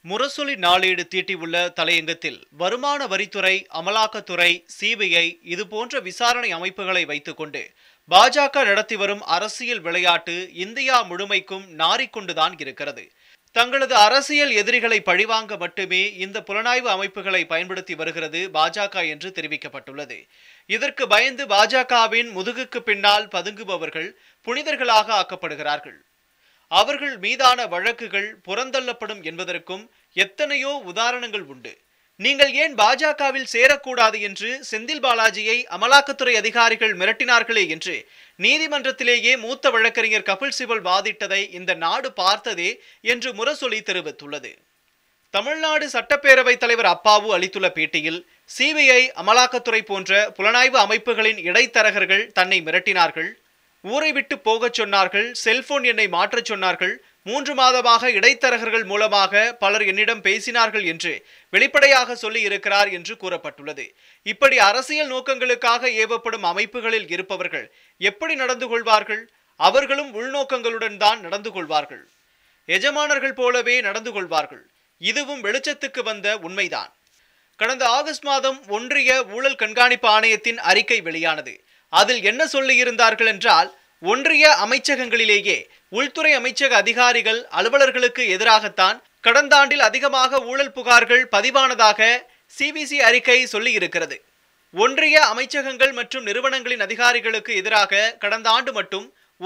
முரசொலி நாளேடு தீட்டியுள்ள தலையங்கத்தில் வருமான வரித்துறை, அமலாக்கத்துறை, சிபிஐ இதுபோன்ற விசாரணை அமைப்புகளை வைத்துக்கொண்டு பாஜக நடத்தி வரும் அரசியல் விளையாட்டு இந்தியா முழுமைக்கும் நாறிக்கொண்டுதான் இருக்கிறது. தங்களது அரசியல் எதிரிகளை பழிவாங்க மட்டுமே இந்த புலனாய்வு அமைப்புகளை பயன்படுத்தி வருகிறது பாஜக என்று தெரிவிக்கப்பட்டுள்ளது. இதற்கு பயந்து பாஜகவின் முதுகுக்கு பின்னால் பதுங்குபவர்கள் புனிதர்களாக ஆக்கப்படுகிறார்கள். அவர்கள் மீதான வழக்குகள் புறந்தள்ளப்படும் என்பதற்கும் எத்தனையோ உதாரணங்கள் உண்டு. நீங்கள் ஏன் பாஜகவில் சேரக்கூடாது என்று செந்தில் பாலாஜியை அமலாக்கத்துறை அதிகாரிகள் மிரட்டினார்களே என்று நீதிமன்றத்திலேயே மூத்த வழக்கறிஞர் கபில் சிபல் வாதிட்டதை இந்த நாடு பார்த்ததே என்று முரசொலி தெரிவித்துள்ளது. தமிழ்நாடு சட்டப்பேரவை தலைவர் அப்பாவு அளித்துள்ள பேட்டியில், சிபிஐ, அமலாக்கத்துறை போன்ற புலனாய்வு அமைப்புகளின் இடைத்தரகர்கள் தன்னை மிரட்டினார்கள், ஊரை விட்டு போகச் சொன்னார்கள், செல்போன் எண்ணை மாற்றச் சொன்னார்கள், 3 மாதமாக இடைத்தரகர்கள் மூலமாக பலர் என்னிடம் பேசினார்கள் என்று வெளிப்படையாக சொல்லி இருக்கிறார் என்று கூறப்பட்டுள்ளது. இப்படி அரசியல் நோக்கங்களுக்காக ஏவப்படும் அமைப்புகளில் இருப்பவர்கள் எப்படி நடந்து கொள்வார்கள்? அவர்களும் உள்நோக்கங்களுடன் தான் நடந்து கொள்வார்கள். எஜமானர்கள் போலவே நடந்து கொள்வார்கள். இதுவும் வெளிச்சத்துக்கு வந்த உண்மைதான். கடந்த ஆகஸ்ட் மாதம் ஒன்றிய ஊழல் கண்காணிப்பு ஆணையத்தின் அறிக்கை வெளியானது. அதில் என்ன சொல்லியிருந்தார்கள் என்றால், ஒன்றிய அமைச்சகங்களிலேயே உள்துறை அமைச்சக அதிகாரிகள், அலுவலர்களுக்கு எதிராகத்தான் கடந்த ஆண்டில் அதிகமாக ஊழல் புகார்கள் பதிவானதாக சிபிசி அறிக்கை சொல்லி இருக்கிறது. ஒன்றிய அமைச்சகங்கள் மற்றும் நிறுவனங்களின் அதிகாரிகளுக்கு எதிராக கடந்த ஆண்டு மட்டும்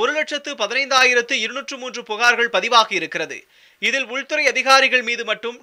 1,15,203 புகார்கள் பதிவாகி இருக்கிறது. இதில் உள்துறை அதிகாரிகள் மீது மட்டும்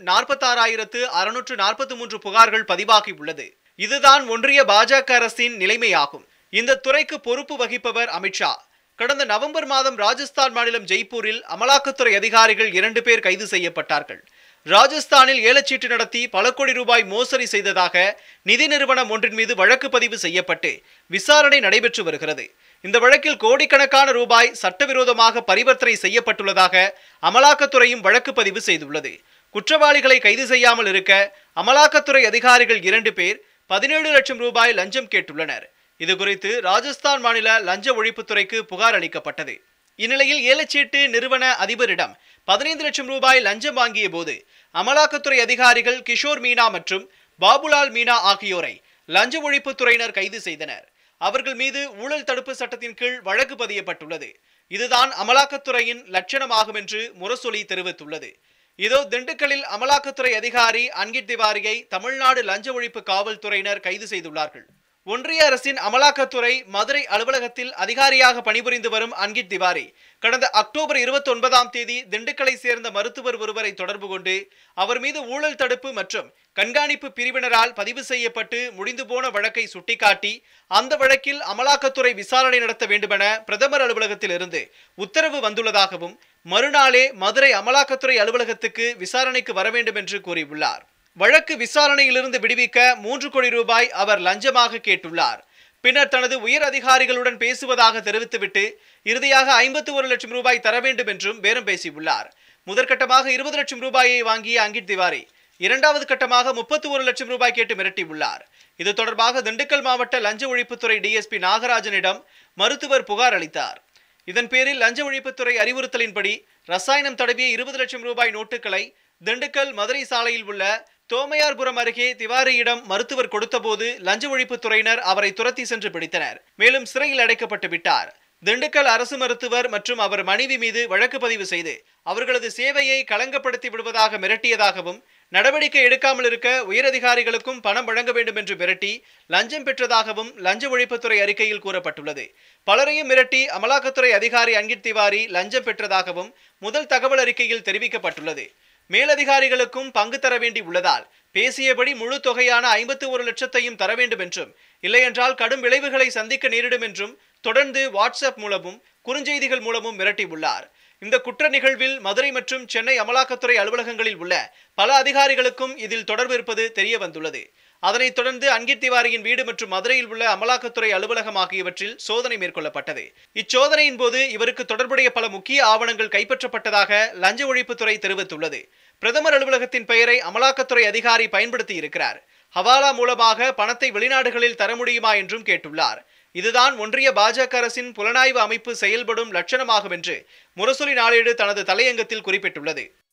46,643 புகார்கள் பதிவாகி உள்ளது. இதுதான் ஒன்றிய பாஜக அரசின் நிலைமையாகும். இந்த துறைக்கு பொறுப்பு வகிப்பவர் அமித்ஷா. கடந்த நவம்பர் மாதம் ராஜஸ்தான் மாநிலம் ஜெய்ப்பூரில் அமலாக்கத்துறை அதிகாரிகள் 2 பேர் கைது செய்யப்பட்டார்கள். ராஜஸ்தானில் ஏலச்சீட்டு நடத்தி பல கோடி ரூபாய் மோசடி செய்ததாக நிதி நிறுவனம் ஒன்றின் மீது வழக்கு பதிவு செய்யப்பட்டு விசாரணை நடைபெற்று வருகிறது. இந்த வழக்கில் கோடிக்கணக்கான ரூபாய் சட்டவிரோதமாக பரிவர்த்தனை செய்யப்பட்டுள்ளதாக அமலாக்கத்துறையும் வழக்கு பதிவு செய்துள்ளது. குற்றவாளிகளை கைது செய்யாமல் இருக்க அமலாக்கத்துறை அதிகாரிகள் 2 பேர் 17 லட்சம் ரூபாய் லஞ்சம் கேட்டுள்ளனர். இதுகுறித்து ராஜஸ்தான் மாநில லஞ்ச ஒழிப்புத்துறைக்கு புகார் அளிக்கப்பட்டது. இந்நிலையில் ஏலச்சீட்டு நிறுவன அதிபரிடம் 15 லட்சம் ரூபாய் லஞ்சம் வாங்கிய போது அமலாக்கத்துறை அதிகாரிகள் கிஷோர் மீனா மற்றும் பாபுலால் மீனா ஆகியோரை லஞ்ச ஒழிப்புத்துறையினர் கைது செய்தனர். அவர்கள் மீது ஊழல் தடுப்பு சட்டத்தின் கீழ் வழக்கு பதியப்பட்டுள்ளது. இதுதான் அமலாக்கத்துறையின் லட்சணமாகும் என்று முரசொலி தெரிவித்துள்ளது. இதோ திண்டுக்கல்லில் அமலாக்கத்துறை அதிகாரி அன்கிட் திவாரியை தமிழ்நாடு லஞ்ச ஒழிப்பு காவல்துறையினர் கைது செய்துள்ளார்கள். ஒன்றிய அரசின் அமலாக்கத்துறை மதுரை அலுவலகத்தில் அதிகாரியாக பணிபுரிந்து வரும் அன்கிட் திவாரி கடந்த அக்டோபர் 29ஆம் தேதி திண்டுக்கலை சேர்ந்த மருத்துவர் ஒருவரை தொடர்பு கொண்டு அவர் மீது ஊழல் தடுப்பு மற்றும் கண்காணிப்பு பிரிவினரால் பதிவு செய்யப்பட்டு முடிந்து போன வழக்கை சுட்டிக்காட்டி அந்த வழக்கில் அமலாக்கத்துறை விசாரணை நடத்த வேண்டுமென பிரதமர் அலுவலகத்தில் இருந்து உத்தரவு வந்துள்ளதாகவும் மறுநாளே மதுரை அமலாக்கத்துறை அலுவலகத்துக்கு விசாரணைக்கு வர வேண்டும் என்று கூறியுள்ளார். வழக்கு விசாரணையிலிருந்து விடுவிக்க 3 கோடி ரூபாய் அவர் லஞ்சமாக கேட்டுள்ளார். பின்னர் தனது உயர் அதிகாரிகளுடன் பேசுவதாக தெரிவித்துவிட்டு இறுதியாக 51 லட்சம் ரூபாய் தர வேண்டும் என்றும் பேரம் பேசியுள்ளார். முதற்கட்டமாக 20 லட்சம் ரூபாயை வாங்கிய அன்கிட் திவாரி 2வது கட்டமாக 31 லட்சம் ரூபாய் கேட்டு மிரட்டியுள்ளார். இது தொடர்பாக திண்டுக்கல் மாவட்ட லஞ்ச ஒழிப்புத்துறை டிஎஸ்பி நாகராஜனிடம் மருத்துவர் புகார் அளித்தார். இதன் பேரில் லஞ்ச ஒழிப்புத்துறை அறிவுறுத்தலின்படி ரசாயனம் தடவிய 20 லட்சம் ரூபாய் நோட்டுகளை திண்டுக்கல் மதுரை சாலையில் உள்ள தோமையார்புரம் அருகே திவாரியிடம் மருத்துவர் கொடுத்தபோது லஞ்ச ஒழிப்புத்துறையினர் அவரை துரத்தி சென்று பிடித்தனர். மேலும் சிறையில் அடைக்கப்பட்டு விட்டார். திண்டுக்கல் அரசு மருத்துவர் மற்றும் அவர் மனைவி மீது வழக்கு பதிவு செய்து அவர்களது சேவையை களங்கப்படுத்தி விடுவதாக மிரட்டியதாகவும் நடவடிக்கை எடுக்காமல் இருக்க உயரதிகாரிகளுக்கும் பணம் வழங்க வேண்டும் என்று மிரட்டி லஞ்சம் பெற்றதாகவும் லஞ்ச ஒழிப்புத்துறை அறிக்கையில் கூறப்பட்டுள்ளது. பலரையும் மிரட்டி அமலாக்கத்துறை அதிகாரி அன்கிட் திவாரி லஞ்சம் பெற்றதாகவும் முதல் தகவல் அறிக்கையில் தெரிவிக்கப்பட்டுள்ளது. மேலதிகாரிகளுக்கும் பங்கு தர வேண்டி உள்ளதால் பேசியபடி முழு தொகையான 51 லட்சத்தையும் தர வேண்டும் என்றும், இல்லையென்றால் கடும் விளைவுகளை சந்திக்க நேரிடும் என்றும் தொடர்ந்து வாட்ஸ்அப் மூலமும் குறுஞ்செய்திகள் மூலமும் மிரட்டியுள்ளார். இந்த குற்ற நிகழ்வில் மதுரை மற்றும் சென்னை அமலாக்கத்துறை அலுவலகங்களில் உள்ள பல அதிகாரிகளுக்கும் இதில் தொடர்பு இருப்பது தெரிய வந்துள்ளது. அதனைத் தொடர்ந்து அன்கிட் திவாரியின் வீடு மற்றும் மதுரையில் உள்ள அமலாக்கத்துறை அலுவலகம் ஆகியவற்றில் சோதனை மேற்கொள்ளப்பட்டது. இச்சோதனையின் போது இவருக்கு தொடர்புடைய பல முக்கிய ஆவணங்கள் கைப்பற்றப்பட்டதாக லஞ்ச ஒழிப்புத்துறை தெரிவித்துள்ளது. பிரதமர் அலுவலகத்தின் பெயரை அமலாக்கத்துறை அதிகாரி பயன்படுத்தி இருக்கிறார். ஹவாலா மூலமாக பணத்தை வெளிநாடுகளில் தர முடியுமா என்றும் கேட்டுள்ளார். இதுதான் ஒன்றிய பாஜக அரசின் புலனாய்வு அமைப்பு செயல்படும் லட்சணமாகும் என்று முரசொலி நாளேடு தனது தலையங்கத்தில் குறிப்பிட்டுள்ளது.